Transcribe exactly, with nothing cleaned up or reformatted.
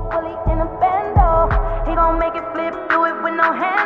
fully in a bando. He gon' make it flip, do it with no hands.